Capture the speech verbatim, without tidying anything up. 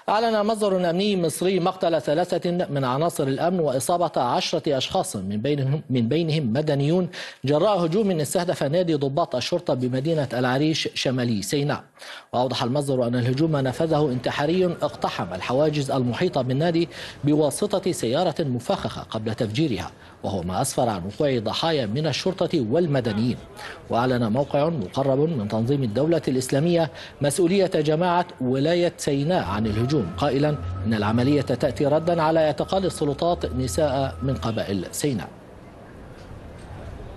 أعلن مصدر أمني مصري مقتل ثلاثة من عناصر الأمن وإصابة عشرة أشخاص من بينهم من بينهم مدنيون جراء هجوم استهدف نادي ضباط الشرطة بمدينة العريش شمالي سيناء. وأوضح المصدر أن الهجوم نفذه انتحاري اقتحم الحواجز المحيطة بالنادي بواسطة سيارة مفخخة قبل تفجيرها، وهو ما أسفر عن وقوع ضحايا من الشرطة والمدنيين. وأعلن موقع مقرب من تنظيم الدولة الإسلامية مسؤولية جماعة ولاية سيناء عن الهجوم، قائلا إن العملية تأتي ردا على اعتقال السلطات نساء من قبائل سيناء.